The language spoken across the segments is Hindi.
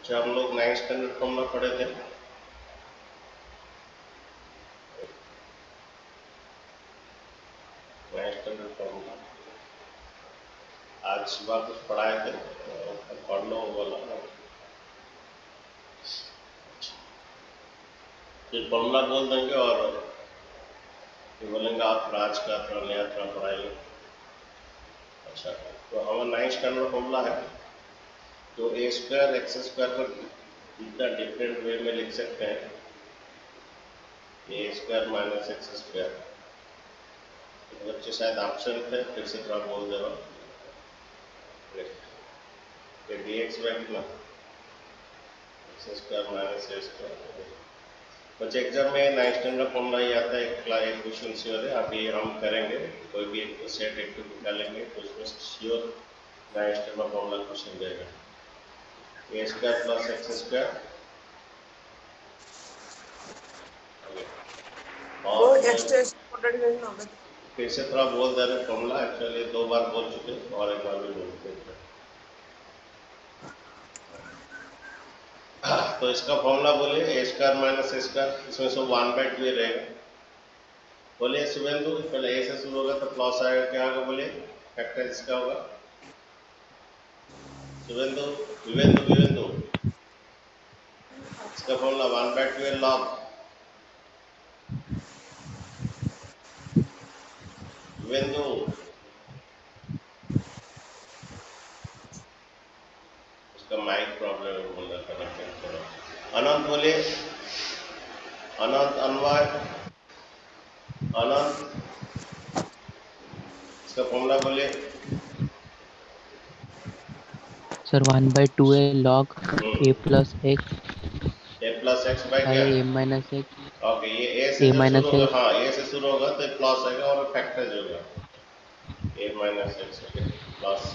जब हम लोग 9th स्टैंडर्ड फॉर्मूला पढ़े थे, आज सुबह कुछ पढ़ाए थे, पढ़ लो बोला। फिर फॉर्मूला बोल देंगे और फिर बोलेंगे आप आज का थोड़ा नया थोड़ा पढ़ाइए। अच्छा, तो हमारा 9th स्टैंडर्ड फॉर्मूला है, तो ए स्क्वायर एक्स स्क्वायर पर इतना डिफरेंट वे में लिख सकते हैं, a square minus x square. बच्चे शायद ऑप्शन थे, फिर से थोड़ा बोल दे रहा डी एक्स बाई कितना x square minus a square. बच्चे एग्जाम में 9th स्टैंडर्ड फॉर्मूला ही आता है, एक क्वेश्चन श्योर है। अभी हम करेंगे कोई भी एक सेट एक निकालेंगे तो उसमें sure 9th standard formula question देगा। A square plus x square और फिर से थोड़ा बोल दे रहे फॉर्मूला, एक्चुअली 2 बार बोल चुके और एक बार भी बोलते हैं। तो इसका फॉर्मूला बोलिए a square minus a square, इसमें सब 1/2 रहेगा। बोलिए शुभेंदु, पहले ए से शुरू होगा तो प्लस आएगा, क्या होगा बोलिए फैक्टर इसका होगा। शुभेंदु विवेंदु विवेंदु, इसका फॉर्मूला 1/2 लॉग विवेंदु। उसका माइक प्रॉब्लम है, बोल रहा था। अनंत बोलिए, अनंत अनवर अनंत, इसका फॉर्मूला बोलिए। Sir 1/2 log a plus x a plus x by क्या ए माइनस एक्स ओके, ये ए से ए जो शुरू माइनस होगा, एक्स हाँ ए से शुरू होगा तो प्लस आएगा और फैक्टर जो होगा ए माइनस एक्स प्लस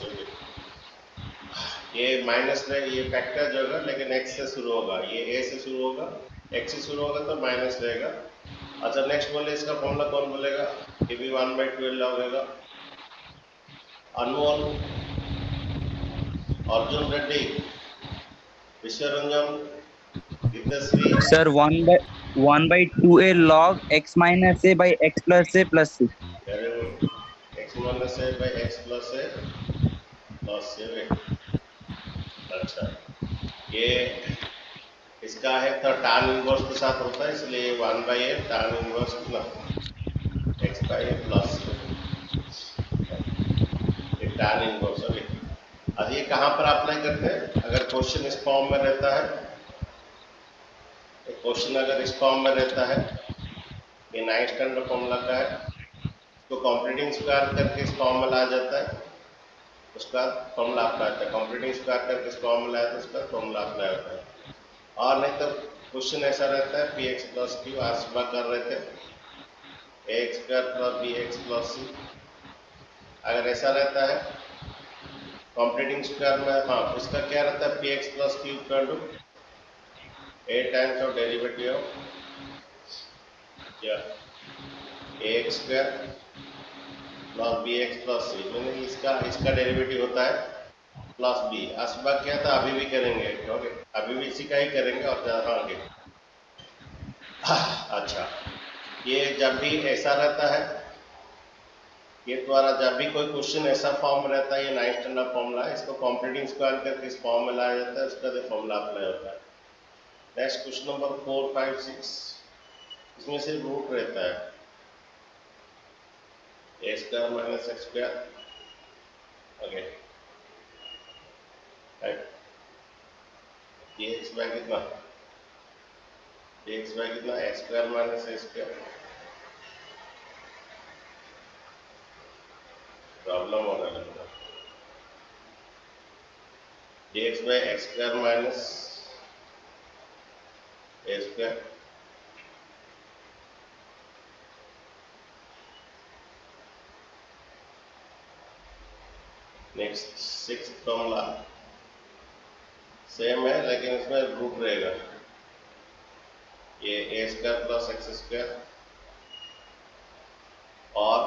ये माइनस रहेगा, ये फैक्टर जो होगा लेकिन एक्स से शुरू होगा, ये ए से शुरू होगा, एक्स से शुरू होगा तो माइनस रहेगा। अच्छा नेक्स्ट बोले, इसका फॉर्मूला कौन बोलेगा, ये भी 1/2 लॉग होगा। Anmol, Arjun Reddy, Vishwaranjan, Divyashri. Sir 1/2a log x minus a by x plus a plus c। Very good, x minus a by x plus a plus a. अच्छा, ये इसका है तो tan इनवर्स के साथ होता है, इसलिए 1/a tan इनवर्स कितना x by a plus tan inverse. अब ये कहाँ पर अप्लाई करते हैं, अगर क्वेश्चन इस फॉर्म में रहता है, क्वेश्चन अगर इस फॉर्म में रहता है, ये 9th स्टैंडर्ड फॉर्मूला का है, तो कंप्लीटिंग स्क्वायर करके इस फॉर्म में ला जाता है, उसका फॉर्मूला अप्लाई होता है। कंप्लीटिंग स्क्वायर करके इस फॉर्म में लाया तो उसका फॉर्मूला अप्लाई होता है। और नहीं तो क्वेश्चन ऐसा रहता है पी एक्स प्लस क्यू, आज सुबह कर रहे थे a x square plus b x plus c. अगर ऐसा रहता है कंप्लीटिंग स्क्वायर में, हाँ इसका क्या रहता है p x plus q equal to a times of derivative of क्या a x square plus b x plus c, मैंने इसका डेरिवेटिव होता है प्लस बी। असबाग क्या था, अभी भी करेंगे, ओके अभी भी इसी का ही करेंगे और ज़्यादा आगे। अच्छा, ये जब भी ऐसा रहता है, ये द्वारा जब भी कोई क्वेश्चन ऐसा फॉर्म में रहता है, ये 9th स्टैंडर्ड फॉर्मूला है, इसको कंप्लीटिंग स्क्वायर करके इस फॉर्म में लाया जाता है, उसका फॉर्मूला अप्लाई होता है। नेक्स्ट क्वेश्चन नंबर 4, 5, 6, इसमें सिर्फ रूट रहता है a square minus x square, okay ये एक्स बाई कितना x square minus a square. Problem हो रहा है, x by x square minus a square. Next 6th formula same है लेकिन इसमें रूट रहेगा, ये a square plus x square और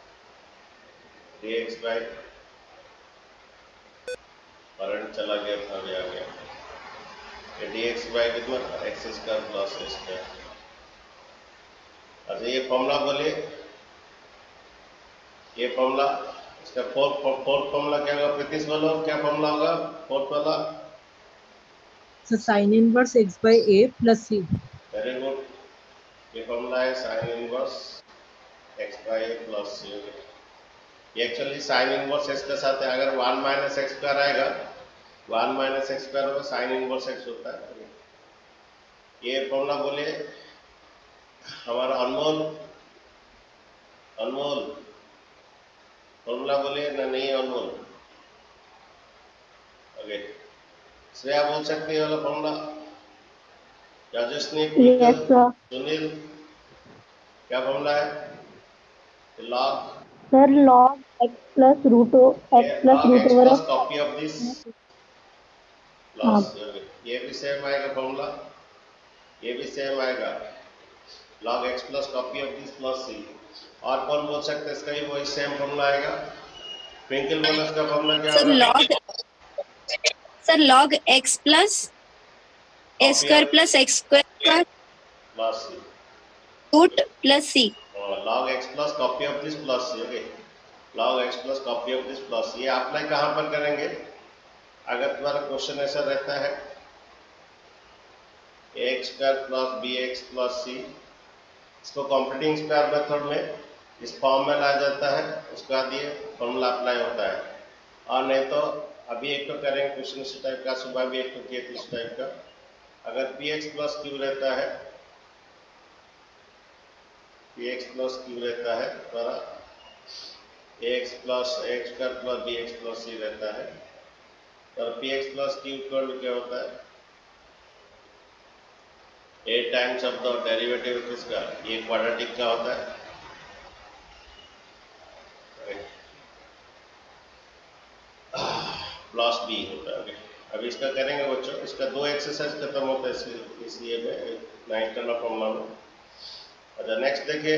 एक्स बाई करंट चला गया था, अभी आ गया ये dx बाई कितना x square plus a square. अच्छा ये फॉर्मूला बोलिए, ये फॉर्मूला इसका फोर्थ फॉर्मूला क्या होगा प्रीतिश बोलो, क्या फॉर्मूला होगा फोर्थ वाला? So sin inverse x by a plus c. Very good, ये फॉर्मूला है sine inverse x by a plus c. ये एक्चुअली साइन इनवर्स एक्स के साथ है, अगर 1 माइनस एक्स स्क्वायर आएगा 1 माइनस एक्स स्क्वायर होगा साइन इनवर्स एक्स होता है। ये फॉर्मूला बोलिए हमारा अनमोल, अनमोल फॉर्मूला बोलिए ना, नहीं अनमोल। ओके श्रेया बोल सकती है वाला फॉर्मूला, राजस्नी, सुनील क्या फॉर्मूला है? Log sir log x plus root log x over plus of copy of this loss. ये भी सेम आएगा फॉर्मूला, ये भी सेम आएगा log x plus copy of this plus c. और कौन बोल सकते हैं इसका ही वही सेम फॉर्मूला आएगा? ट्विंकल बोनस का फॉर्मूला क्या होगा? Sir log x plus a square plus x square plus c root plus c. log x plus copy of this plus c. Okay log x plus copy of this plus c. ये अप्लाई कहाँ पर करेंगे? अगर तुम्हारा क्वेश्चन ऐसा रहता है x square plus b x plus c, इसको कॉम्प्यूटिंग स्क्वायर मेथड में इस फॉर्म में लाया जाता है, उसके बाद ये फॉर्मूला अप्लाई होता है। और नहीं तो अभी एक तो करेंगे क्वेश्चन इस टाइप का, सुबह भी एक तो किए थे इस टाइप का। अगर पी एक्स प्लस क्यू रहता है, पी एक्स प्लस क्यू रहता है द्वारा x plus x square plus b x plus c रहता है, और p x plus q equal क्या होता है? A times of the derivative किसका? ये क्वाड्रेटिक का होता है प्लस बी होता है। अभी इसका करेंगे बच्चों, इसका 2 एक्सरसाइज खत्म होता है इसलिए में 9 टर्न फॉर्मूला में। अच्छा नेक्स्ट देखिए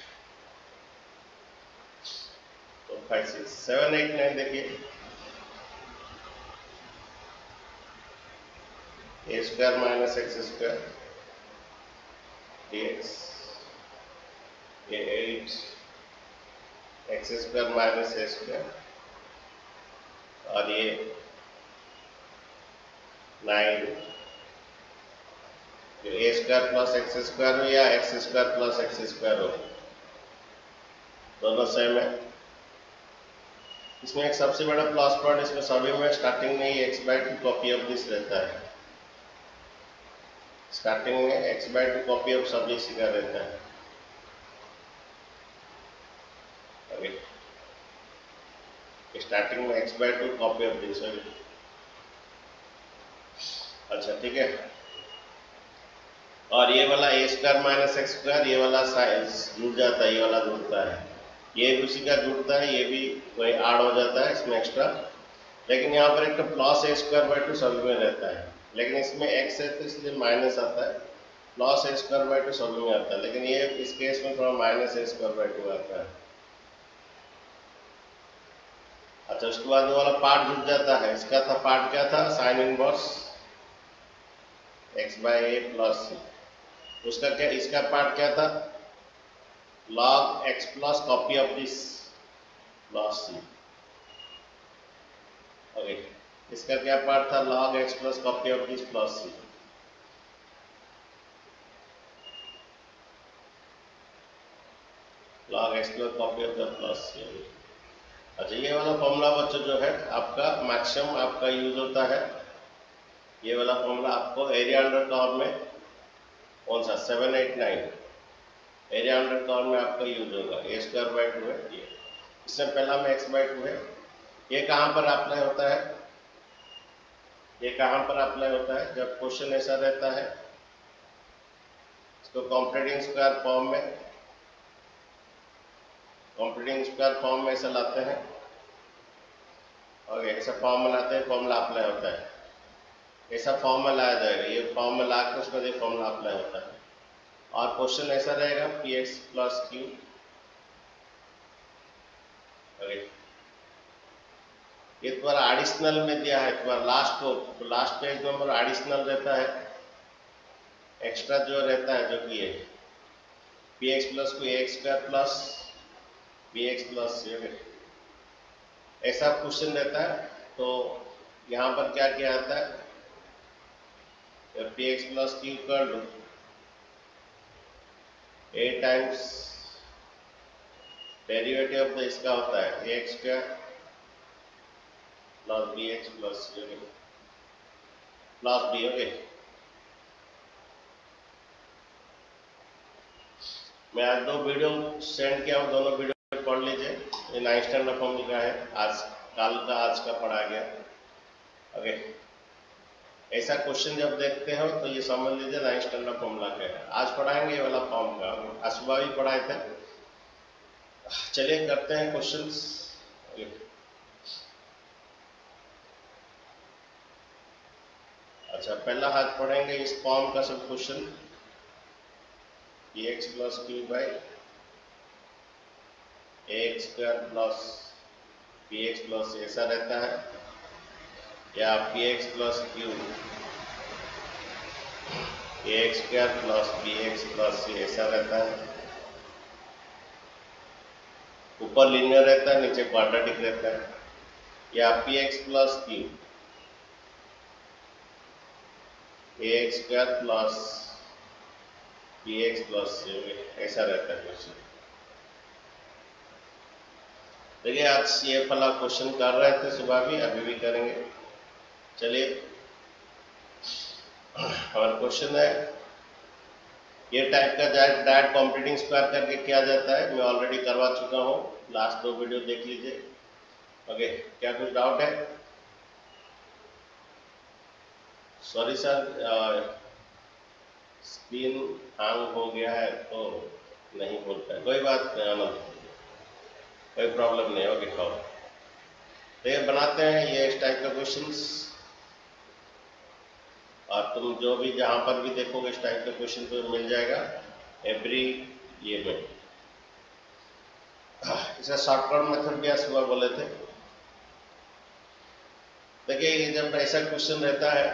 तो 5 6 7 8 9 देखिए। A square minus x square dx, ये 8 x square minus a square, और ये 9 a square plus x square हो या x square plus x square हो, दोनों सेम है। इसमें एक सबसे बड़ा प्लस पॉइंट इसमें सभी में स्टार्टिंग में ही x by two copy of this रहता है, स्टार्टिंग में x by two copy of सभी इसी का रहता है। स्टार्टिंग में x by two copy of this. अच्छा ठीक है, और ये वाला a square minus x square, ये वाला साइज जुड़ जाता है, ये वाला जुड़ता है, ये भी उसी का जुड़ता है, ये भी कोई ऐड हो जाता है इसमें एक्स्ट्रा। लेकिन यहाँ पर एक तो plus a square by two सभी में रहता है, लेकिन इसमें एक्स है तो इसलिए माइनस आता है, plus a square by two सभी में आता है, लेकिन ये इस केस में थोड़ा minus a square by two आता है। अच्छा उसके बाद वाला पार्ट जुड़ जाता है, इसका था पार्ट क्या था? Sine inverse x by a plus c. उसका क्या, इसका पार्ट क्या था? log x plus copy of this plus c. Okay इसका क्या पार्ट था? log x plus copy of this plus c. log x plus copy of the plus c. अच्छा ये वाला फॉर्मूला बच्चों जो है आपका मैक्सिमम आपका यूज होता है, ये वाला फॉर्मूला आपको एरिया अंडर कर्व में कौन सा 7 8 9 एरिया अंडर कर्व में आपका यूज होगा। ए स्क्वायर बाई टू है ये, इससे पहला में एक्स बाई टू है। ये कहाँ पर अप्लाई होता है? ये कहाँ पर अप्लाई होता है? जब क्वेश्चन ऐसा रहता है, इसको कॉम्प्यूटिंग स्क्वायर फॉर्म में, कॉम्प्यूटिंग स्क्वायर फॉर्म में ऐसा लाते हैं, और ऐसा फॉर्म में लाते हैं, फॉर्मूला अप्लाई होता है, ऐसा फॉर्म में लाया जाएगा, ये फॉर्म में ला के उसका ये फॉर्मूला अप्लाई होता है। और क्वेश्चन ऐसा रहेगा पी एक्स प्लस क्यू, ये तुम्हारा एडिशनल में दिया है, तुम्हारा लास्ट को, तो लास्ट पेज नंबर एडिशनल रहता है, एक्स्ट्रा जो रहता है, जो कि है पी एक्स प्लस को x square plus b x plus, ऐसा क्वेश्चन रहता है। तो यहाँ पर क्या किया जाता है, पी एक्स प्लस क्यू कर लो a times derivative of the इसका होता है a x square plus b x plus plus b. Okay, मैं आज 2 वीडियो सेंड किया हूँ, दोनों वीडियो पढ़ लीजिए। ये 9th स्टैंडर्ड फॉर्मूला का है, आज का पढ़ा गया। ओके, ऐसा क्वेश्चन जब देखते हो तो ये समझ लीजिए 9th स्टैंडर्ड फॉर्मूला का है। आज पढ़ाएंगे ये वाला फॉर्म का, आज सुबह भी पढ़ाए थे। चलिए करते हैं क्वेश्चंस। अच्छा, पहला हाथ पढ़ेंगे इस फॉर्म का सब question, x plus q by x square plus b x plus ऐसा रहता है, या p x plus q x square plus b x plus ऐसा रहता है। ऊपर लीनियर रहता है, नीचे क्वाड्रेटिक रहता है, या p x plus q x square plus b x plus ऐसा रहता है क्वेश्चन। देखिए, आज ये वाला क्वेश्चन कर रहे थे सुबह भी, अभी भी करेंगे। चलिए, हमारा क्वेश्चन है, ये टाइप का डायरेक्ट कंप्लीटिंग स्क्वायर करके किया जाता है। मैं ऑलरेडी करवा चुका हूँ, लास्ट 2 वीडियो देख लीजिए। ओके, क्या कुछ डाउट है? सॉरी सर, स्क्रीन हैंग हो गया है तो नहीं बोलता है, कोई बात नहीं आनंद, कोई प्रॉब्लम नहीं। ओके, खाओ। तो ये बनाते हैं ये इस टाइप का क्वेश्चंस, और तुम जो भी जहां पर भी देखोगे इस टाइप का क्वेश्चन तो मिल जाएगा एवरी ये में। इसे शॉर्टकट मेथड भी सुबह बोले थे। देखिए, ये जब ऐसा क्वेश्चन रहता है,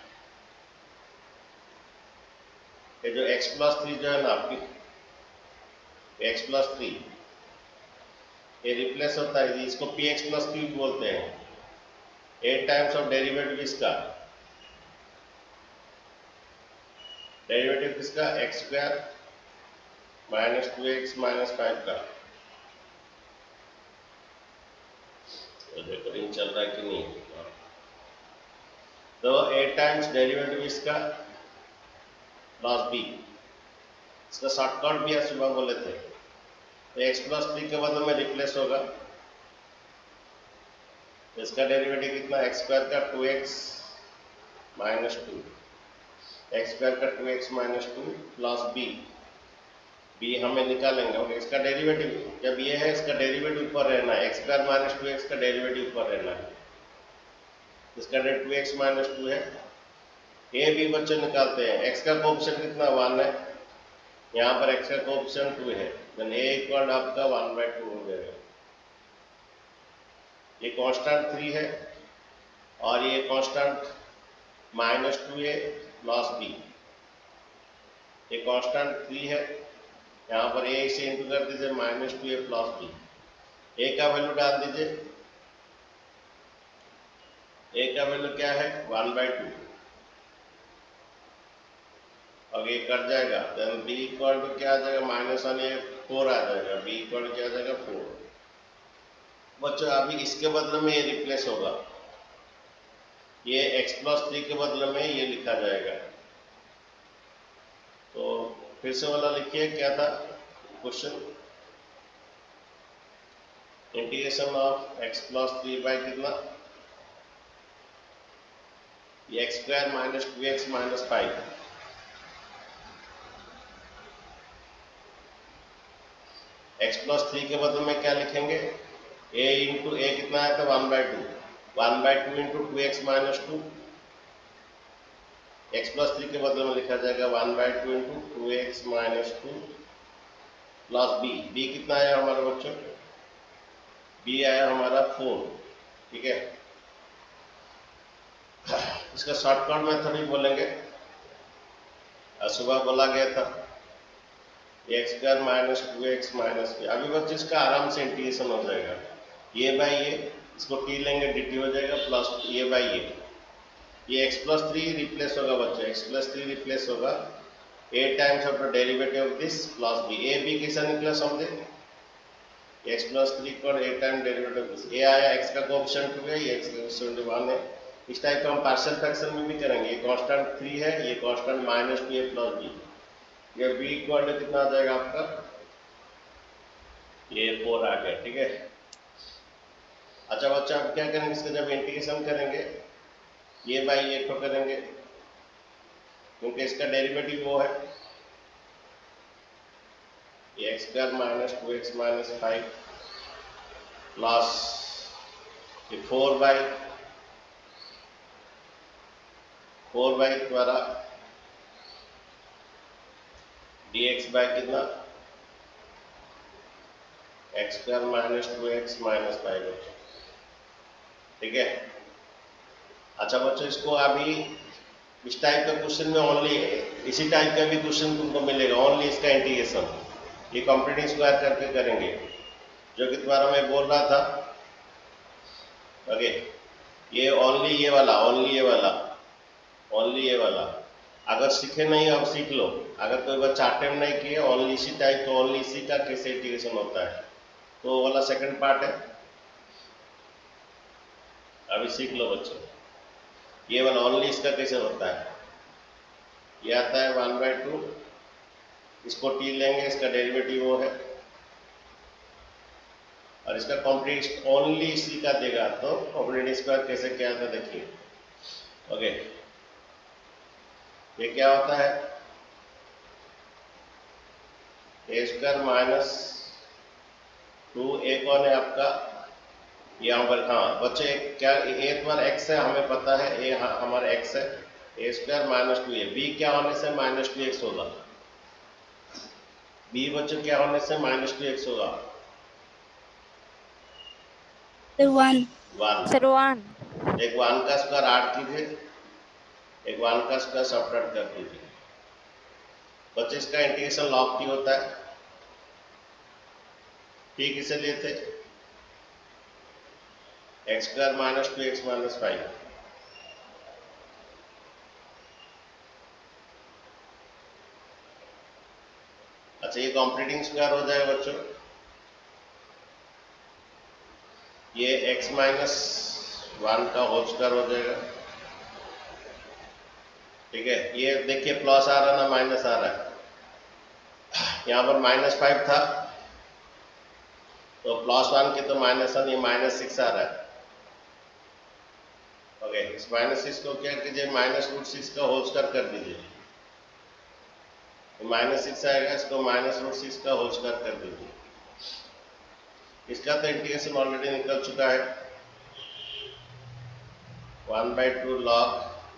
ये जो x प्लस 3 जो है ना आपकी, x प्लस 3 ये रिप्लेस होता है, इसको पी एक्स प्लस क्यू बोलते हैं। 8 टाइम्स ऑफ डेरिवेटिव इसका, डेरिवेटिव किसका, x square minus 2x minus 5 का। रिकॉर्डिंग चल रहा है कि नहीं? तो 8 टाइम्स डेरिवेटिव इसका प्लस बी, इसका शॉर्टकट भी आज सुबह बोले थे। तो एक्स प्लस 3 के बदले में रिप्लेस होगा, इसका डेरिवेटिव कितना, एक्स स्क्वायर का 2x माइनस 2, एक्स स्क्वायर का 2x minus 2 plus B, B हमें निकालेंगे। और इसका डेरिवेटिव जब ये है, इसका डेरिवेटिव ऊपर रहना है, एक्स स्क्वायर माइनस 2x का डेरिवेटिव ऊपर रहना है। इसका 2x माइनस 2 है, ए बी बच्चे निकालते हैं। x का कोएफिशिएंट कितना, 1 है, यहाँ पर x का कोएफिशिएंट 2 है, देन a इक्वल आपका 1/2 हो जाएगा। ये कांस्टेंट 3 है और ये constant minus 2a plus b, ये कांस्टेंट 3 है, यहाँ पर a से इंटू कर दीजिए minus 2a plus b, a का वैल्यू डाल दीजिए, a का वैल्यू क्या है, 1/2, अब ये कट जाएगा, देन b इक्वल टू क्या आ जाएगा, -1 ये 4 आ जाएगा, b इक्वल टू क्या आ जाएगा, 4। बच्चों, अभी इसके बदले में ये रिप्लेस होगा, ये x प्लस 3 के बदले में ये लिखा जाएगा। तो फिर से वाला लिखिए, क्या था question, integration of x plus 3 by कितना, ये x square minus 2x minus 5, x plus 3 के बदले में क्या लिखेंगे, a इंटू ए कितना है, तो 1/2, 1/2 into 2x minus 2, x plus 3 के बदले में लिखा जाएगा 1/2 into 2x minus 2 plus b, b कितना आया हमारा बच्चों, b आया हमारा 4, ठीक है, इसका शॉर्टकट मेथड ही बोलेंगे। सुबह बोला गया था x square minus 2x minus b. अभी बच्चे इसका आराम से इंटीग्रेशन हो जाएगा, ये बाई ये, इसको टी लेंगे dt हो जाएगा प्लस ये बाई ये x प्लस 3 रिप्लेस होगा बच्चे, x प्लस 3 रिप्लेस होगा a times of the derivative of this plus b। a b कैसा निकला समझे, x प्लस 3 पर a time derivative of this, a आया x का कोएफिशिएंट 2 है, ये x का कोएफिशिएंट 1 है। इस टाइप का हम पार्शियल फ्रैक्शन में भी करेंगे, ये कांस्टेंट 3 है, ये constant minus 2a plus b, ये b इक्वल टू कितना आ जाएगा आपका, ये 4 आ गया। ठीक है, अच्छा बच्चा अब क्या करेंगे, इसका जब इंटीग्रेशन करेंगे ये बाई ये तो करेंगे, क्योंकि इसका डेरिवेटिव वो है ये x square minus 2x minus 5 plus ये 4 बाई द्वारा dx बाई कितना x square minus 2x minus 5। ठीक है, अच्छा बच्चों इसको अभी इस टाइप का क्वेश्चन में ओनली इसी टाइप का भी क्वेश्चन तुमको मिलेगा, ओनली इसका इंटीग्रेशन ये कंप्लीटिंग स्क्वायर करके करेंगे, जो कि तुम्हारा मैं बोल रहा था। ओके, ये ओनली ये वाला अगर सीखे नहीं अब सीख लो, अगर कोई बच्चा अटेम्प्ट नहीं किए ओनली इसी टाइप तो ओनली इसी का कैसे इंटीग्रेशन होता है, तो वो वाला सेकंड पार्ट है, अभी सीख लो बच्चों। ये वाला ओनली इसका कैसे होता है, ये आता है 1/2, इसको t लेंगे, इसका डेरिवेटिव वो है, और इसका कॉम्प्लीट ओनली इसी का देगा, तो कॉम्प्लीट स्क्वायर कैसे क्या था देखिए। ओके, ये क्या होता है a स्क्वायर माइनस 2a कौन है आपका यहाँ पर, हाँ बच्चे क्या a तुम्हारा x है, हमें पता है a हमारा x है, a square minus 2a, b क्या होने से माइनस 2x होगा, b बच्चों क्या होने से माइनस 2x होगा, सर 1 सर 1 एक 1 का स्क्वायर 8 कीजिए, एक 1 का स्क्वायर सब्ट्रैक्ट कर दीजिए। बच्चे इसका इंटीग्रेशन लॉग t होता है, t किसे लिए थे x square minus 2x minus 5। अच्छा ये कॉम्प्लीटिंग स्क्वायर हो जाएगा बच्चों, ये x माइनस 1 का होल स्क्वायर हो जाएगा। ठीक है, ये देखिए प्लस आ रहा ना माइनस आ रहा है, यहाँ पर माइनस 5 था तो प्लस 1 के तो माइनस 1, ये माइनस 6 आ रहा है। ओके, इस माइनस 6 को क्या कीजिए माइनस रूट 6 का होल स्क्वायर कर दीजिए, तो माइनस 6 आएगा, इसको माइनस रूट 6 का होल स्क्वायर कर दीजिए। इसका तो इंटीग्रेशन ऑलरेडी निकल चुका है, 1/2 log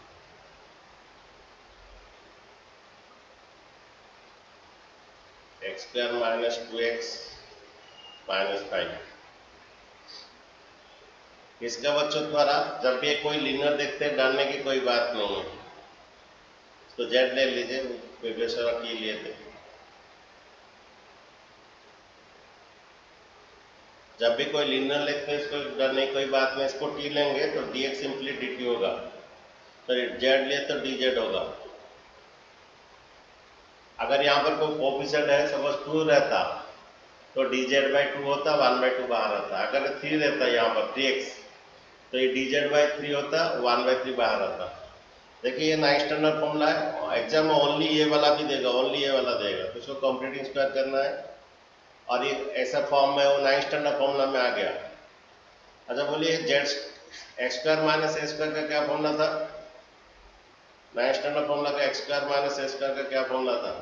x square minus 2x minus 5। इसका बच्चों द्वारा जब भी कोई लीनियर देखते हैं डरने की कोई बात नहीं है, तो जेड ले लीजिए, प्रीवियस की लिए थे। जब भी कोई लीनियर लेते हैं इसको डरने की कोई बात नहीं, इसको टी लेंगे तो dx सिंपली dt होगा, तो जेड लिए तो dz होगा। अगर यहाँ पर कोई कोएफिशिएंट है सपोज 2 रहता तो dz/2 होता, 1/2 बाहर आता। अगर 3 रहता यहाँ पर 3x तो ये dz/3 होता, 1/3 बाहर आता। देखिए ये 9 स्टैंडर्ड फॉर्मूला है, एग्जाम में ओनली ये वाला भी देगा, ओनली ये वाला देगा, तो इसको कंप्लीटिंग स्क्वायर करना है, और ये ऐसा फॉर्म में वो 9 स्टैंडर्ड फॉर्मूला में आ गया। अच्छा बोलिए z x square minus a square का क्या फॉर्मूला था, 9 स्टैंडर्ड फॉर्मूला का x square minus a square का क्या फॉर्मूला था,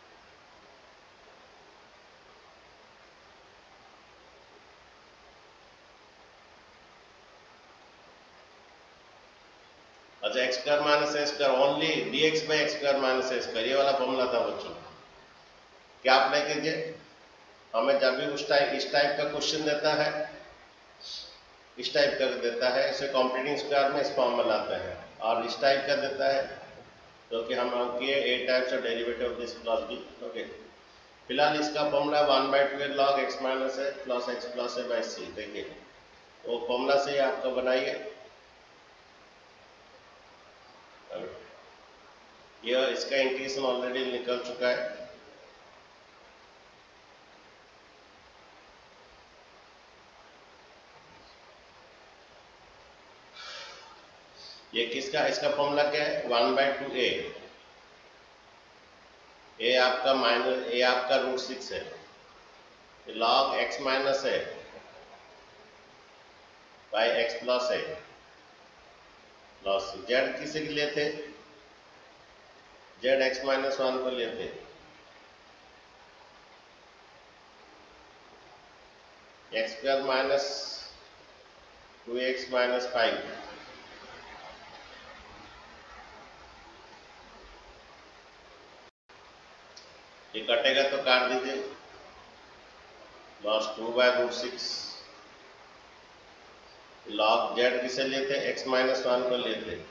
अच्छा x square minus a square only dx by x square minus a square, ये वाला फॉर्मूला था बच्चों। क्या आप ले कीजिए, हमें जब भी इस टाइप का क्वेश्चन देता है इस टाइप का देता है, इसे कंप्लीटिंग स्क्वायर में इस फॉर्म में लाते हैं। और इस टाइप का देता है जो कि हम किए a types of derivative of this plus b. Okay, फिलहाल इसका formula 1/2 log x minus a plus x plus a by c. देखिए वो फॉर्मूला से ही आपका बनाइए। यह इसका इंटीग्रेशन ऑलरेडी निकल चुका है। ये किसका, इसका फॉर्मूला क्या है, 1/2a। ए आपका माइनस ए आपका √6 है, log x minus a by x plus a plus z किसे के लिए थे, जेड x माइनस 1 को लिए थे। X square minus 2x minus 5, ये कटेगा तो काट दीजिए, लॉस 2/√6 लॉग जेड किसे लिए थे, x माइनस 1 को लिए थे।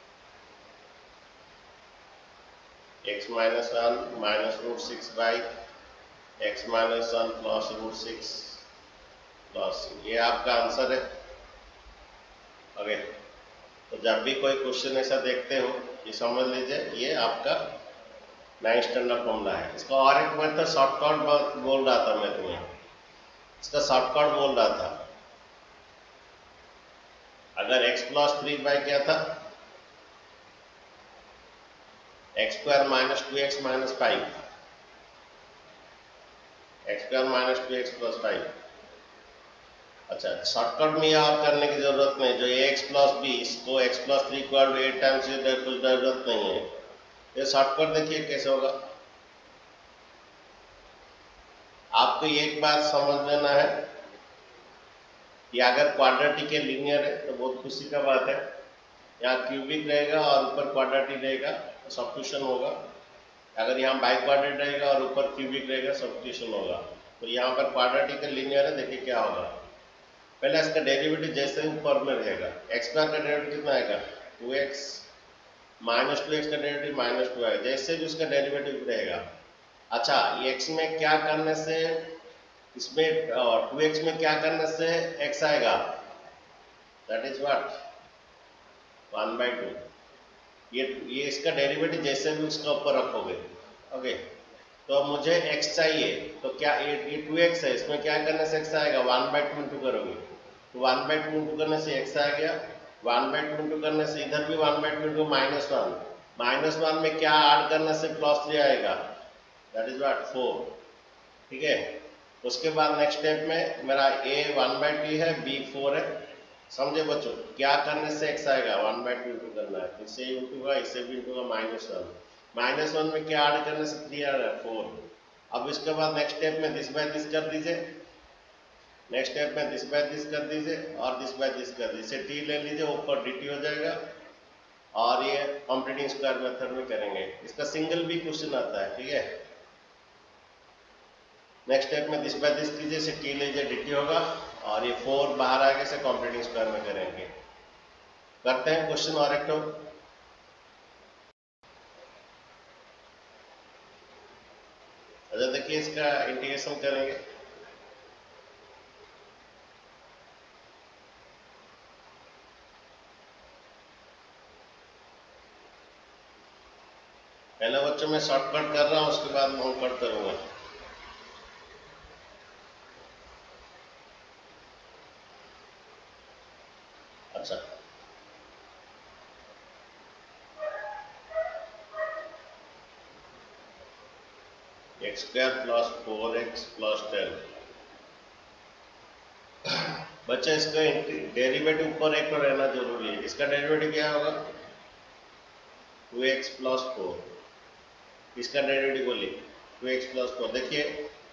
x minus 1 minus √6 by x minus 1 plus √6 plus, ये आपका आंसर है। ओके, तो जब भी कोई क्वेश्चन ऐसा देखते हो ये समझ लीजिए ये आपका 9th स्टैंडर्ड फॉर्मूला है। इसका और एक मेथड शॉर्टकट बोल रहा था मैं तुम्हें, इसका शॉर्टकट बोल रहा था। अगर x प्लस 3 बाई क्या था, x square minus 2x minus 5, x square minus 2x plus 5। अच्छा, शॉर्टकट में और करने की जरूरत नहीं, जो ax प्लस b इसको x प्लस 3 को 8 टाइम्स कुछ जरूरत नहीं है। ये शॉर्टकट देखिए कैसे होगा। आपको एक बात समझ लेना है कि अगर क्वाड्रेटिक के लीनियर है तो बहुत खुशी का बात है, यहाँ क्यूबिक रहेगा और ऊपर क्वाड्रेटिक रहेगा तो सब्स्टिट्यूशन होगा। अगर यहाँ बाई क्वाड्रेट रहेगा और ऊपर क्यूबिक रहेगा सब्स्टिट्यूशन होगा। तो यहाँ पर क्वाड्रेटिक का लीनियर है, देखिए क्या होगा। पहले इसका डेरिवेटिव जैसे ऊपर में रहेगा, एक्स स्क्वायर का डेरिवेटिव कितना आएगा, 2x माइनस 2x का डेरिवेटिव माइनस 2 आएगा, जैसे भी उसका डेरिवेटिव रहेगा। अच्छा, x में क्या करने से, इसमें 2x में क्या करने से x आएगा, दैट इज व्हाट 1/2। ये इसका डेरिवेटिव जैसे भी उसका ऊपर रखोगे। ओके, तो मुझे x चाहिए, तो क्या ये 2x है, इसमें क्या करने से x आएगा, 1/2 इंटू करोगे तो 1/2 इंटू करने से x आ गया, 1/2 इंटू करने से इधर भी 1/2 इंटू -1, -1 में क्या ऐड करने से +3 आएगा, दैट इज व्हाट 4। ठीक है, उसके बाद नेक्स्ट स्टेप में मेरा a 1/2 है, b 4 है। समझे बच्चों, क्या करने से x आएगा, 1/2 इंटू करना है, इसे इंटू का इसे भी इंटू का -1 में क्या ऐड करने से 3 आ रहा है 4। अब इसके बाद नेक्स्ट स्टेप में दिस बाय दिस कर दीजिए, नेक्स्ट स्टेप में दिस बाय दिस कर दीजिए और दिस बाय दिस कर दीजिए, t ले लीजिए, ऊपर dt हो जाएगा। और ये कंप्लीटिंग स्क्वायर मेथड में करेंगे, इसका सिंगल भी क्वेश्चन आता है। ठीक है, नेक्स्ट स्टेप में दिस बाय दिस कीजिए, इसे t लीजिए, dt होगा और ये 4 बाहर आगे से कंप्लीटिंग स्क्वायर में करेंगे। करते हैं क्वेश्चन और एक तो अच्छा देखिए, इसका इंटीग्रेशन करेंगे। पहले बच्चों में शॉर्टकट कर रहा हूं, उसके बाद मैं कट करूंगा। अच्छा, x square plus 4x plus 10। बच्चे इसका डेरिवेटिव ऊपर एक तो रहना जरूरी है। इसका डेरिवेटिव क्या होगा, 2x प्लस 4। इसका डेरिवेटिव बोलिए 2x प्लस 4। देखिए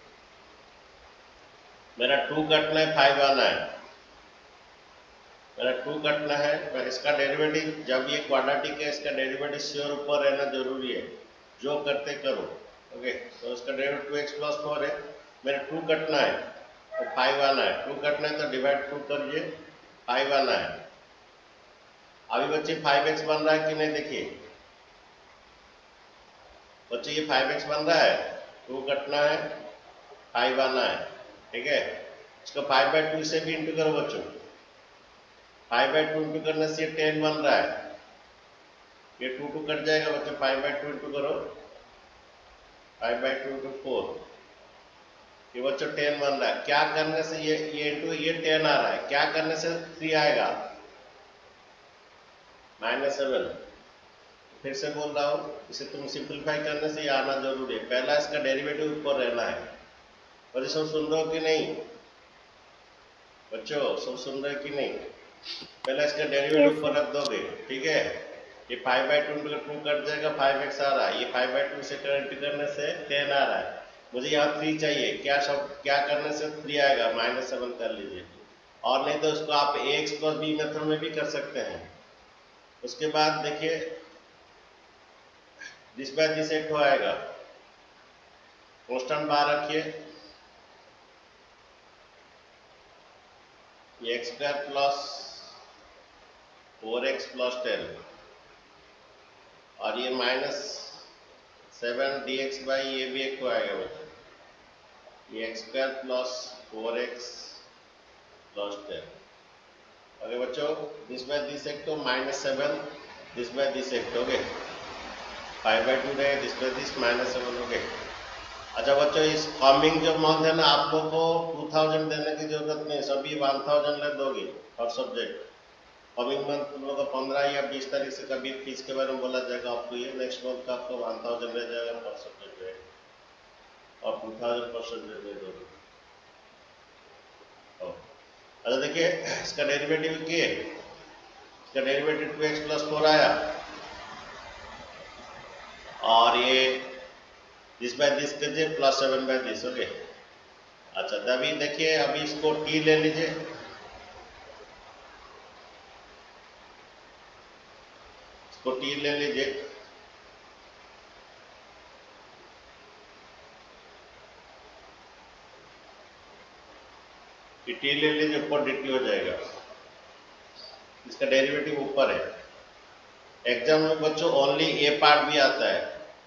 मेरा 2 कटना है, 5 आना है, मेरा 2 कटना है। इसका डेरिवेटिव जब ये क्वाड्रेटिक है, इसका डेरिवेटिव श्योर ऊपर रहना जरूरी है, जो करते करो। ओके, तो इसका डेरिवेटिव 2x प्लस 4 है। मेरा 2 कटना है तो 5 आना है, 2 कटना है तो डिवाइड 2 करिए 5 आना है। अभी बच्चे 5x बन रहा है कि नहीं, देखिए बच्चे ये 5x बन रहा है, 2 कटना है, 5 आना है, ठीक है। इसको 5/2 से भी इंटू करो बच्चों, 5/2 इंटू करने से 10 बन रहा है, ये 2 कट जाएगा बच्चों, 5/2 इंटू करो, 5/2 इंटू 4, ये बच्चों 10 बन रहा है। क्या करने से ये इंटू ये 10 आ रहा है, क्या करने से 3 आएगा, -7। फिर से बोल रहा हूँ, इसे तुम सिंप्लीफाई करने से ये आना जरूरी है। पहला इसका डेरिवेटिव ऊपर रहना है। और सब सुन रहे हो कि नहीं बच्चों, सब सुन रहे हो कि नहीं? पहला इसका डेरिवेटिव ऊपर रख दोगे, ठीक है। ये 5/2 2 कट जाएगा, 5x आ रहा है, ये 5/2 से कट करने से 10 आ रहा है। मुझे यहाँ 3 चाहिए, क्या करने से 3 आएगा, -7 कर लीजिए। और नहीं तो उसको आप ax + b मेथड में भी कर सकते हैं। उसके बाद देखिए दिस बाय दिस एक आएगा, कांस्टेंट बाहर रखिए, ये x² + 4x + 10 और ये -7 dx/, ये भी एक आएगा बच्चों, ये x² + 4x + 10। ओके बच्चों, दिस बाय दिस एक तो -7, दिस बाय दिस एक तो, ओके, 5/2 रहेगा, दिस बाय दिस -7, ओके। अच्छा बच्चों, इस कमिंग जो मंथ है ना, आप लोगों को 2000 देने की जरूरत नहीं, सभी 1000 ले दोगे हर सब्जेक्ट। कमिंग मंथ तुम लोग का 15 या 20 तारीख से कभी फीस के बारे में बोला जाएगा आपको, ये नेक्स्ट मंथ का आपको 1000 ले जाएगा पर सब्जेक्ट में, और 2000 पर सब्जेक्ट में दोगे। अच्छा देखिए, इसका डेरिवेटिव किए, इसका डेरिवेटिव 2x + 4 आया, और ये दिस बाय दिस कीजिए, +7/दिस, ओके। अच्छा तभी देखिए, अभी इसको t ले लीजिए, इसको t ले लीजिए, t ले लीजिए, ऊपर dt हो जाएगा, इसका डेरिवेटिव ऊपर है। एग्जाम में बच्चों ओनली ए पार्ट भी आता है,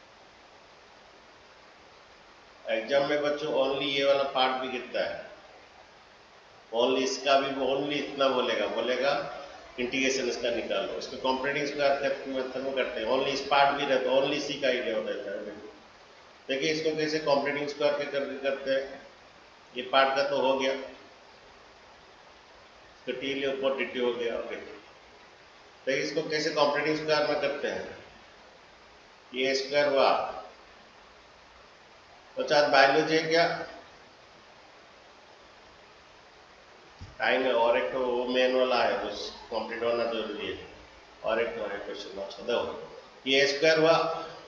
एग्जाम में बच्चों ओनली ये वाला पार्ट भी गिरता है, ओनली इसका भी, ओनली इतना बोलेगा इंटीग्रेशन इसका निकालो, इसको कंप्लीटिंग स्क्वायर मेथड में करते हैं, ओनली इस पार्ट भी रहता है, ओनली इसी का आइडिया होता है। देखिए इसको कैसे कंप्लीटिंग स्क्वायर के करते हैं, ये पार्ट का तो हो गया, इसको टी ले ऊपर dt हो गया, ओके। देखिए इसको कैसे कंप्लीटिंग स्क्वायर में करते हैं, ये स्क्वायर हुआ, तो चाहे बायोलॉजी है क्या, टाइम है, और एक तो वो मेन वाला है जो कंप्लीट होना जरूरी है, और एक तो है क्वेश्चन। अच्छा देखो, ये स्क्वायर हुआ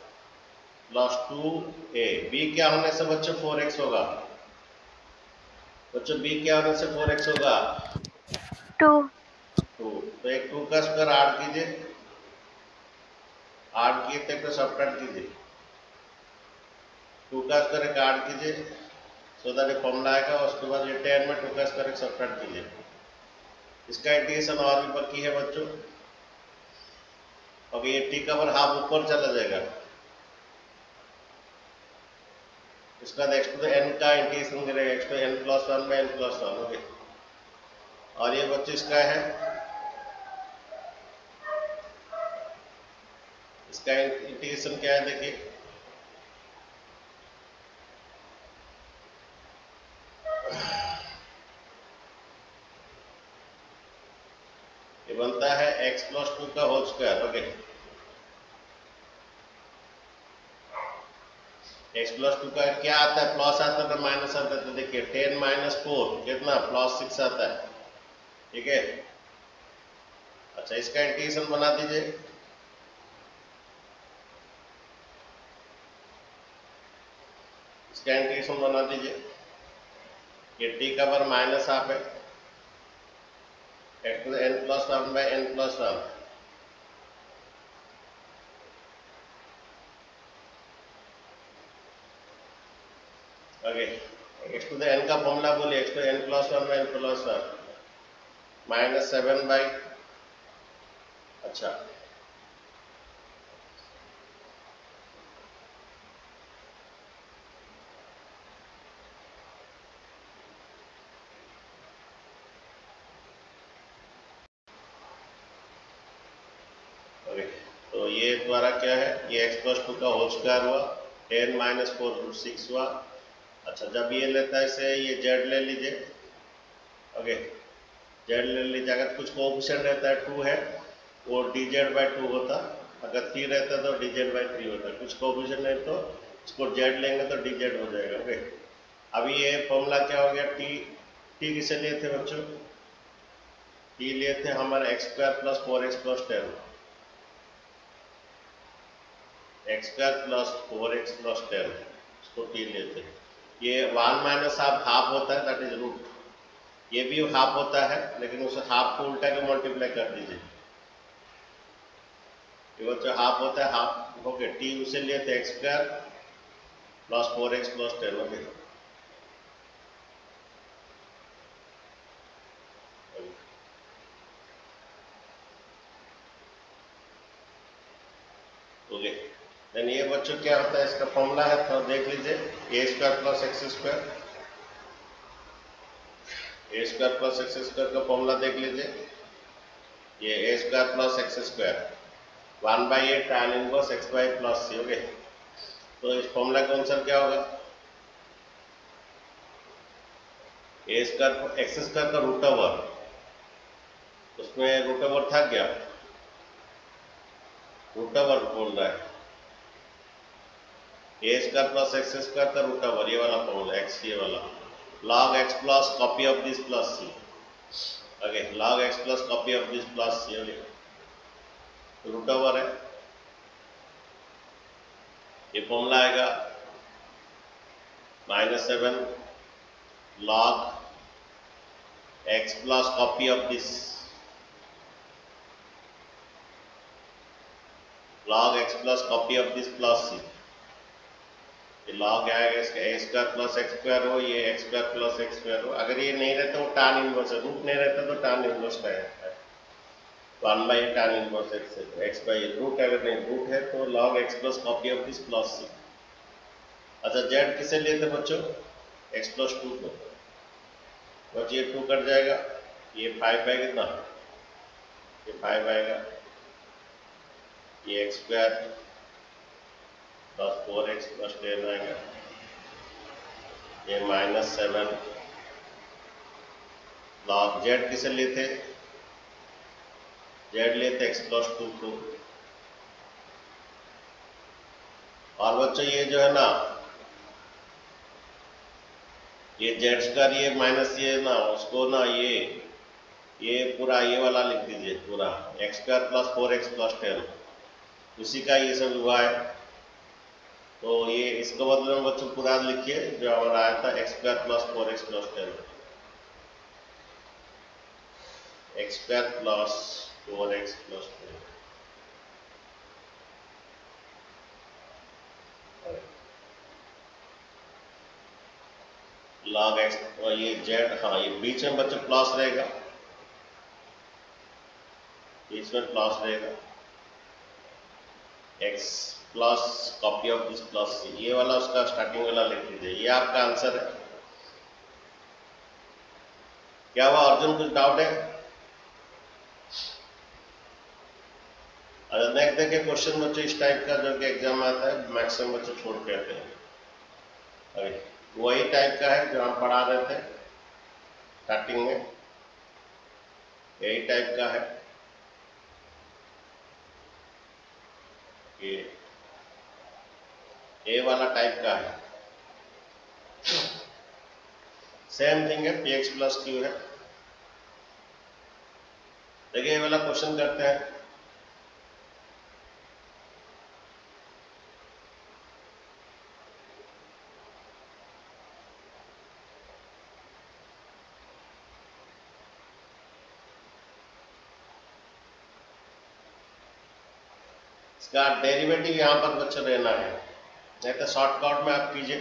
+2a, b क्या होने से बच्चों 4x होगा, बच्चों b क्या होने से 4x होगा, 2 तो एक 2 का स्क्वायर ऐड कीजिए, ऐड किए थे तो सब्ट्रैक्ट कीजिए, 2 का स्क्वायर एक ऐड कीजिए, सो दैट ये फॉर्मूला आएगा। उसके बाद ये 10 में 2 का स्क्वायर सब्ट्रैक्ट कीजिए, इसका इंटीग्रेशन और भी बाकी है बच्चों। अब ये t का ऊपर हाफ ऊपर चला जाएगा, इसका बाद x to the n का इंटीग्रेशन करेगा, x to n + 1/n + 1, okay. और ये बच्चों इसका है, इसका इंटीग्रेशन क्या है देखिए, ये बनता है x + 2 का होल स्क्वायर, ओके। x + 2 का क्या आता है, प्लस आता है तो माइनस आता है, तो देखिए 10 - 4 कितना, +6 आता है, ठीक है। अच्छा इसका इंटीग्रेशन बना दीजिए, इसका इंटीग्रेशन बना दीजिए, ये t का ऊपर माइनस हाफ है, x to the n + 1/n + 1, okay. x to the n का फॉर्मूला बोलिए, x to n + 1/n + 1, -7 by, अच्छा तो ये द्वारा क्या है, ये x+2 का होल स्क्वायर हुआ, 10 - 4 √6 हुआ। अच्छा जब ये लेता है इसे, ये z ले लीजिए, ओके z ले लीजिए। अगर कुछ कोएफिशिएंट रहता है 2 है वो dz/2 होता, अगर 3 रहता तो dz/3 होता। कुछ कोएफिशिएंट नहीं तो इसको z लेंगे तो dz हो जाएगा। ओके अभी ये फॉर्मूला क्या हो गया, t किसे लिए थे बच्चों, t लिए थे हमारे x² + 4x + 10, x² + 4x + 10 इसको t लेते हैं। ये 1 - हाफ होता है, दैट इज रूट। ये भी हाफ होता है लेकिन उसे हाफ को उल्टा के मल्टीप्लाई कर दीजिए। ये बच्चों हाफ होता है, हाफ ओके t उसे लिए थे x² + 4x + 10 okay. Okay then ये बच्चों क्या होता है, इसका फॉर्मूला है तो देख लीजिए, a² + x², a² + x² का फॉर्मूला देख लीजिए। ये a² + x², 1/8 tan inverse x/, c okay. तो इस फॉर्मूला का आंसर क्या होगा, a² x² का रूट ओवर, उसमें रूट ओवर था क्या, रूट ओवर बोल रहा है, a² + x² का रूट ओवर, ये वाला फॉर्मूला x, ये वाला log x plus copy of this plus c, okay log x plus copy of this plus c, okay root over है, ये फॉर्मूला आएगा -7 log x plus copy of this, log x plus copy of this plus c। ये log आएगा इसका a² + x² हो, ये x² + x² हो। अगर ये नहीं रहता वो tan इनवर्स है, रूट नहीं रहता तो tan इनवर्स का है 1/8 tan इनवर्स x/, रूट अगर नहीं रूट है तो log x plus copy of this plus c। अच्छा z किसे लिए थे बच्चों, x+2 को, बस ये 2 कट जाएगा, ये 5 आएगा कितना, ये 5 आएगा, ये x² + 4x + 10 आएगा, ये -7 log z किसे लिए थे, z लिए थे x+2 को। और बच्चों ये जो है ना, ये z² ये माइनस ये ना, उसको ना ये पूरा ये वाला लिख दीजिए, पूरा x² + 4x + 10, उसी का ये सब हुआ है। तो ये इसको बदले में बच्चों पूरा लिखिए जो हमारा आया था x² + 4x + 10, x² + 4x + 10। log x और ये z, हाँ ये बीच में बच्चों प्लस रहेगा, बीच में प्लस रहेगा, x plus copy of this plus c, ये वाला उसका स्टार्टिंग वाला लिख दीजिए। ये आपका आंसर है। क्या हुआ अर्जुन, कुछ डाउट है? अच्छा नेक्स्ट देखिए क्वेश्चन बच्चों इस टाइप का जो कि एग्जाम में आता है, मैक्सिमम बच्चे छोड़ के आते हैं। अरे वही टाइप का है जो हम पढ़ा रहे थे स्टार्टिंग में, यही टाइप का है। ये वाला टाइप का है, सेम थिंग है, px + q है। देखिए ये वाला क्वेश्चन करते हैं। इसका डेरिवेटिव यहाँ पर बच्चों रहना है, नहीं तो शॉर्टकट में आप कीजिए।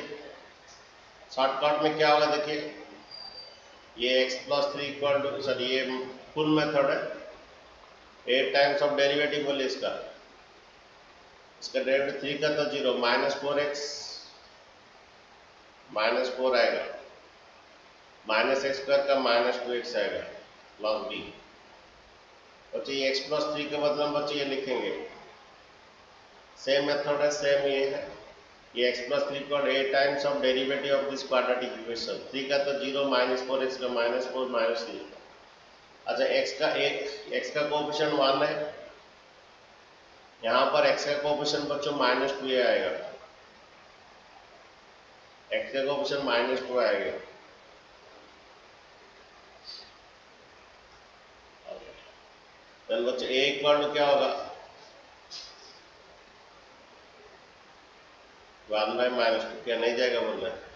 शॉर्टकट में क्या होगा देखिए, ये x + 3 = सॉरी ये फुल मेथड है, 8 टाइम्स ऑफ डेरिवेटिव बोले इसका डेरिवेटिव 3 का तो 0 -4x -4 आएगा, -x² का -2x आएगा प्लस b। बच्चे ये x + 3 के बदले में बच्चे ये लिखेंगे, सेम मेथड है, सेम ये है, ये x + 3 को 8 times of derivative of this quadratic equation. 3 का तो 0 -4x का -4 -3। अच्छा x का कोएफिशिएंट 1 है, यहाँ पर x का कोएफिशिएंट बच्चों -2 आएगा, x का कोएफिशिएंट -2 आएगा। तो बच्चों a इक्वल टू क्या होगा 1/-2, क्या नहीं जाएगा बोलना है?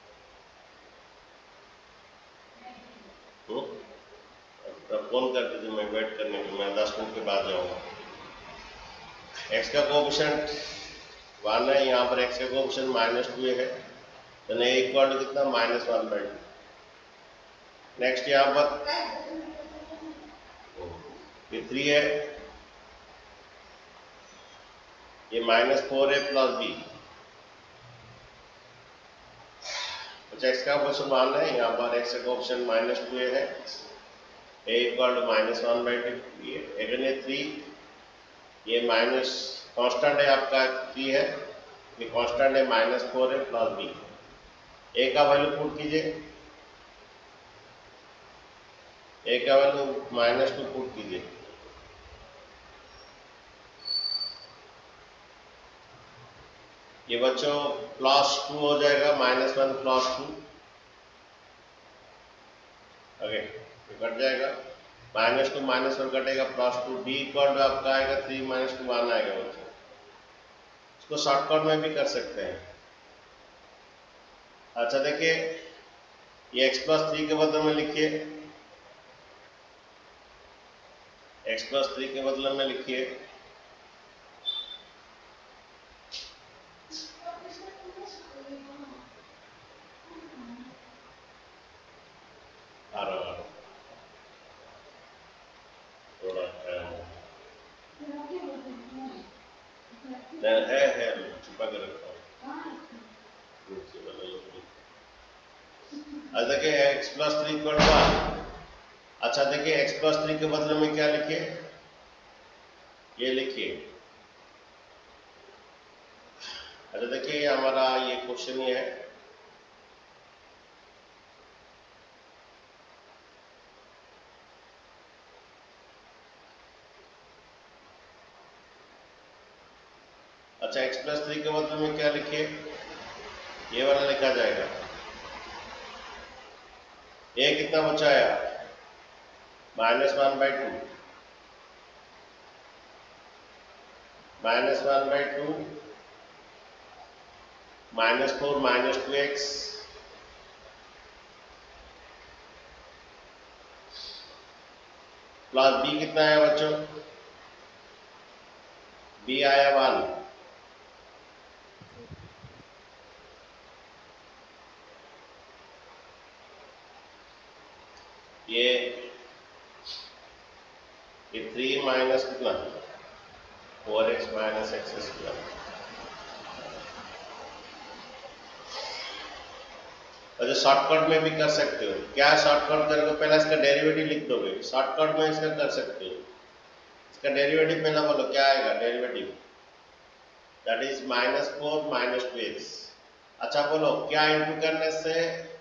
फोन कर दीजिए, मैं वेट करने के, मैं 10 मिनट के बाद जाऊंगा। x का कोएफिशिएंट 1 है, यहाँ पर x का कोएफिशिएंट -2 है, तो a इक्वल टू कितना -1/2। नेक्स्ट यहाँ पर ये 3 है, ये -4 है प्लस b। अच्छा x का कोएफिशिएंट 1 है, यहाँ पर x का कोएफिशिएंट -2 है, a इक्वल टू -1/2। ये अगेन ये 3, ये माइनस कांस्टेंट है आपका 3 है, ये कांस्टेंट है -4 है प्लस b। a का वैल्यू पुट कीजिए, a का वैल्यू -2 पुट कीजिए, ये बच्चों +2 हो जाएगा, -1 + 2 ओके, ये कट जाएगा, -2 -1 कटेगा, +2। d इक्वल टू आपका आएगा 3 - 2 1 आएगा बच्चों। इसको शॉर्टकट में भी कर सकते हैं। अच्छा देखिए, ये x + 3 के बदले में लिखिए, x + 3 के बदले में लिखिए थोड़ा है छुपा के रखता हूँ। अच्छा देखिए x + 3 = 1। अच्छा देखिए x + 3 के बदले में क्या लिखिए, ये लिखिए। अच्छा देखिए हमारा ये क्वेश्चन ये है, अच्छा x + 3 के बदले में क्या लिखिए, ये वाला लिखा जाएगा। ये कितना बचा है -1/2 -1/2 -4 -2x प्लस b कितना है बच्चों, b आया 1। ये 3 माइनस कितना 4x - x²। अच्छा शॉर्टकट में भी कर सकते हो, क्या शॉर्टकट करोगे, पहले इसका डेरिवेटिव लिख दोगे, शॉर्टकट में इसका कर सकते हो। इसका डेरिवेटिव पहले बोलो क्या आएगा डेरिवेटिव, दैट इज -4 -2x। अच्छा बोलो क्या इंटू करने से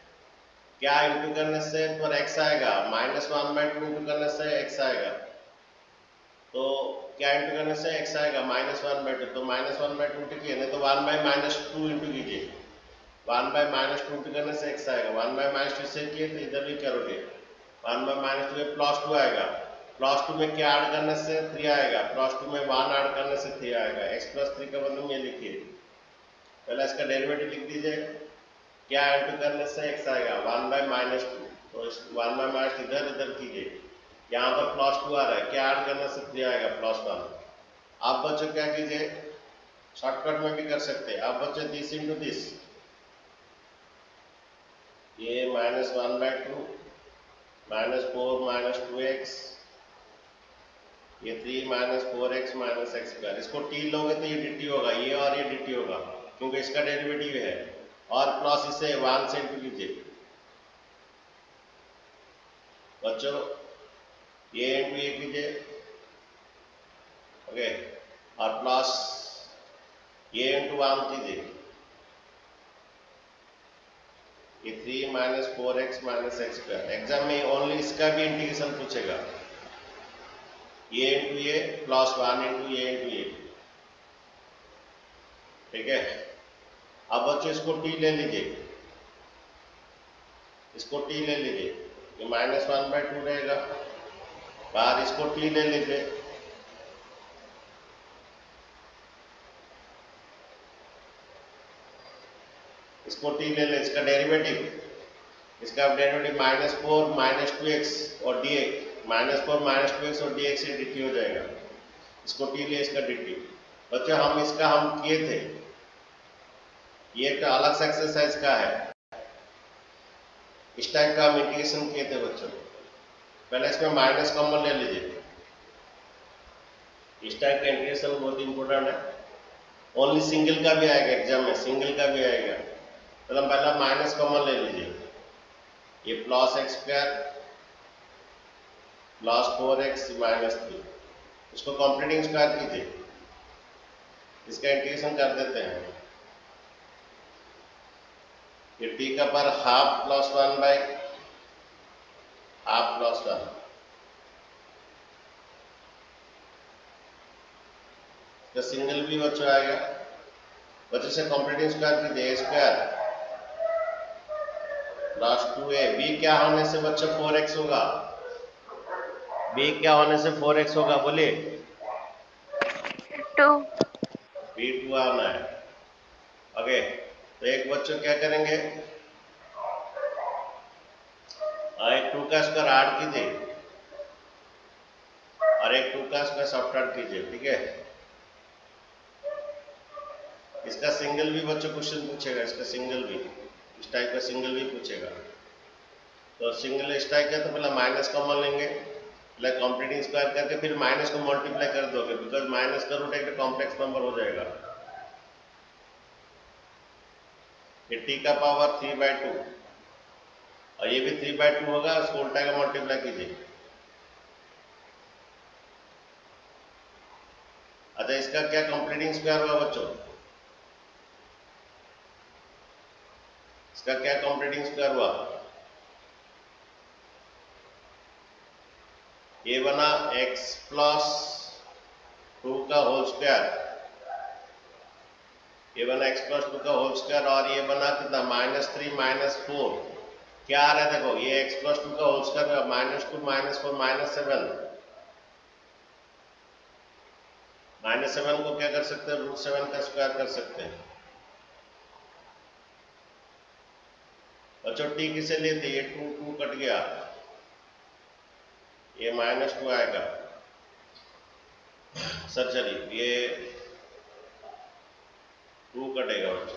पर x आएगा, -1/2 इंटू करने से x आएगा, तो क्या इंटू करने से x आएगा -1/2, तो -1/2 टिकिए, नहीं तो 1/-2 इंटू कीजिए, 1/-2 इंटू करने से x आएगा, 1/-2 से किए तो इधर भी करोगे, 1/-2 में +2 आएगा, +2 में क्या ऐड करने से 3 आएगा, +2 में 1 ऐड करने से 3 आएगा। x + 3 का मतलब ये लिखिए, पहले इसका डेरिवेटिव लिख दीजिए, क्या इंटू करने से x आएगा 1/-2, तो इस 1/- इधर कीजिए, यहाँ पर +2 आ रहा है, क्या ऐड करने से 3 आएगा +1। आप बच्चों क्या कीजिए, शॉर्टकट में भी कर सकते हैं आप बच्चों, 30 × 30, ये -1/2 -4 -2x ये 3 minus 4x minus x square, इसको t लोगे तो ये dt होगा, ये और ये dt होगा क्योंकि इसका डेरिवेटिव है, और प्लस इसे 1 से इंटू कीजिए बच्चों, ये इंटू ये कीजिए, ओके, और प्लस ये इंटू 1 कीजिए, ये 3 minus 4x minus x square. Exam में ओनली इसका भी इंटीग्रेशन पूछेगा, ये इंटू ये प्लस 1 इंटू ये, ठीक है। अब बच्चों इसको t ले लीजिए, इसको t ले लीजिए, ये -1/2 रहेगा, बाहर इसको t ले लीजिए, इसको t ले ले, इसका डेरिवेटिव -4 -2x और dx, -4 -2x और dx से dt हो जाएगा, इसको t ले, इसका dt। बच्चों हम किए थे, ये एक अलग सा एक्सरसाइज का है, इस टाइप का हम इंटीग्रेशन किए थे बच्चों। पहले इसमें माइनस कॉमन ले लीजिए, इस टाइप का इंटीग्रेशन बहुत इंपॉर्टेंट है, ओनली सिंगल का भी आएगा एग्जाम में, सिंगल का भी आएगा। तो हम पहला माइनस कॉमन ले लीजिए, ये plus x square plus 4x minus 3, इसको कंप्लीटिंग स्क्वायर कीजिए, इसका इंटीग्रेशन कर देते हैं, ये t का पर half plus 1 by half plus 1, तो सिंगल भी बच्चों आएगा, बच्चों से कंप्लीटिंग स्क्वायर कीजिए, a square plus 2a, b क्या होने से बच्चों 4x होगा, b क्या होने से 4x होगा, बोलिए 2 b2 आना है। ओके, तो एक बच्चों क्या करेंगे, एक 2 का स्क्वायर ऐड कीजिए और एक 2 का स्क्वायर सब्ट्रैक्ट कीजिए, ठीक है। इसका सिंगल भी बच्चों क्वेश्चन पूछेगा, इसका सिंगल भी, इस टाइप का सिंगल भी पूछेगा। तो सिंगल इस टाइप का, तो पहले माइनस कॉमन लेंगे, पहले कंप्लीटिंग स्क्वायर करके फिर माइनस को मल्टीप्लाई कर दोगे, बिकॉज माइनस का रूट एक कॉम्प्लेक्स नंबर हो जाएगा। ये t का पावर 3/2 और ये भी 3/2 होगा, उसको उल्टा का मल्टीप्लाई कीजिए। अच्छा, इसका क्या कंप्लीटिंग स्क्वायर हुआ बच्चों, इसका क्या कंप्लीटिंग स्क्वायर हुआ, ये बना x प्लस 2 का होल स्क्वायर, ये बना x प्लस 2 का होल स्क्वायर, और ये बना कितना -3 -4, क्या आ रहा है देखो, ये x प्लस 2 का होल स्क्वायर -2 -4 -7, -7 को क्या कर सकते हैं, √7 का स्क्वायर कर सकते हैं। बच्चों t किसे लेते, ये 2 कट गया, ये -2 आएगा, सर चलिए ये 2 कटेगा बच्चों,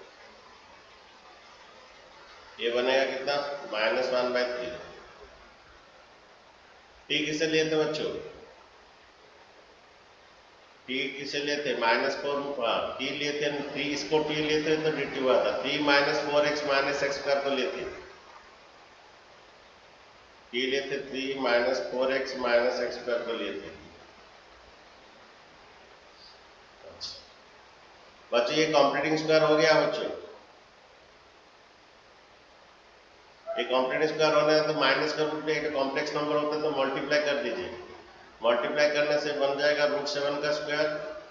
ये बनेगा कितना -1/3। t किसे लेते बच्चों, t किसे लेते -4, t लेते 3, इसको t लेते तो dt हुआ था, 3 -4x माइनस एक्स स्क्वायर को लेते, t लेते 3 -4x माइनस एक्स स्क्वायर को लेते। बच्चों ये कंप्लीटिंग स्क्वायर हो गया बच्चों, ये कंप्लीटिंग स्क्वायर होना है तो माइनस का रूट एक कॉम्प्लेक्स नंबर होता है तो मल्टीप्लाई कर दीजिए, मल्टीप्लाई करने से बन जाएगा √7 का स्क्वायर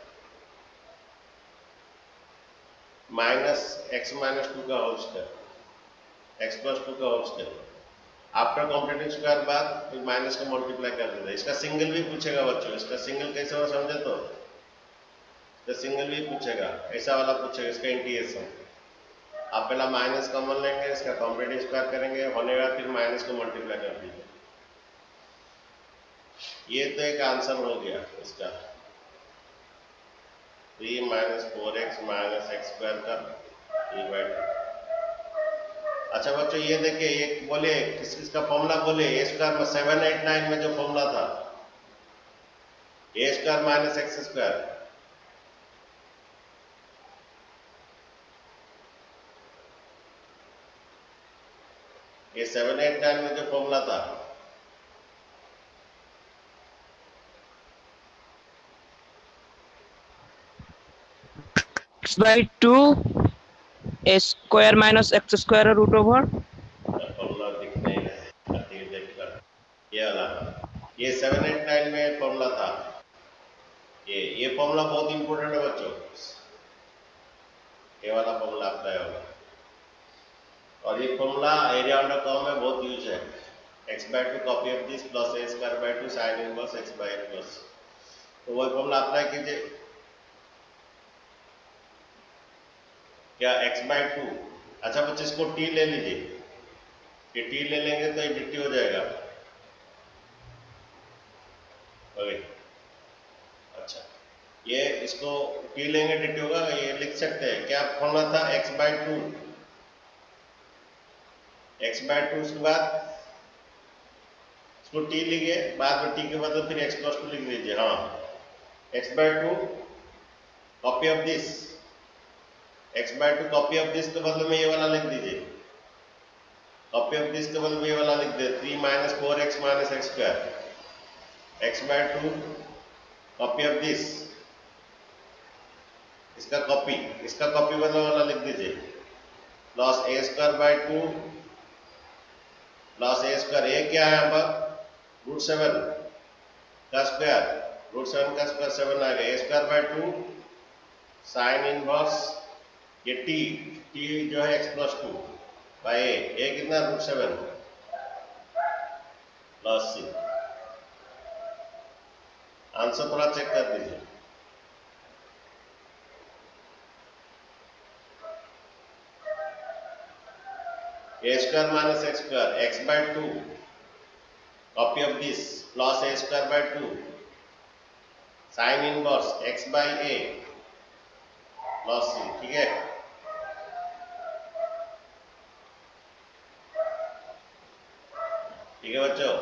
माइनस x -2 का होल स्क्वायर, x प्लस 2 का whole square, after completing square बाद फिर माइनस का मल्टीप्लाई कर देते। इसका सिंगल भी पूछेगा बच्चों, इसका सिंगल कैसे हो समझे, तो इसका सिंगल भी पूछेगा, ऐसा वाला पूछेगा, इसका इंटीग्रेशन आप पहला माइनस कॉमन लेंगे, इसका कंप्लीटिंग स्क्वायर करेंगे, होने का फिर माइनस को मल्टीप्लाई कर दीजिए। ये तो एक आंसर हो गया इसका, 3 -4x माइनस एक्स स्क्वायर का 3/2। अच्छा बच्चों ये देखिए, ये बोले किस किस का फॉर्मूला बोले, a² में 7 8 9 में जो फॉर्मूला था, a square minus x square, ये 7, 8, 9 में जो फॉर्मूला था, x by 2 a square minus x square root over formula दिख नहीं रहा है, देखकर ये वाला, ये 7, 8, 9 में फॉर्मूला था, ये फॉर्मूला बहुत इंपॉर्टेंट है बच्चों, ये वाला फॉर्मूला अप्लाई होगा, और ये फॉर्मूला एरिया अंडर कर्व में बहुत यूज है, x/2 copy of this plus a square by 2 sine inverse x by a plus, तो वही फॉर्मूला अप्लाई कीजिए। क्या x/2, अच्छा बच्चे इसको t ले लीजिए, ये t ले लेंगे तो ये dt हो जाएगा, ओके, अच्छा ये इसको t लेंगे dt होगा, ये लिख सकते हैं, क्या फॉर्मूला था x/2, उसके बाद इसको t लिखिए, बाद में t के बदले फिर x+2 लिख दीजिए, हाँ x/2 copy of this, x/2 copy of this के बदले में ये वाला लिख दीजिए, कॉपी ऑफ दिस के बदले में ये वाला लिख दे 3 - 4x - x², x/2 copy of this, इसका कॉपी वाला लिख दीजिए, प्लस a²/2 प्लस a², ये क्या है यहाँ पर √7 का स्क्वायर, √7 का स्क्वायर 7 आ गया, a²/2 साइन इनवर्स, ये t जो है x+2 बाय a कितना √7 प्लस c, आंसर थोड़ा चेक कर दीजिए, a² - x² x/2 copy of this plus a²/2 sine inverse x by a plus c, ठीक है, ठीक है बच्चों,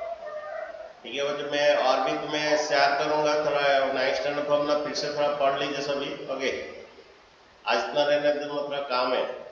मैं और भी तुम्हें शेयर करूंगा, थोड़ा 9th स्टैंडर्ड फॉर्मूला फिर से थोड़ा पढ़ लीजिए सभी, ओके, आज इतना रहने दो, थोड़ा काम है।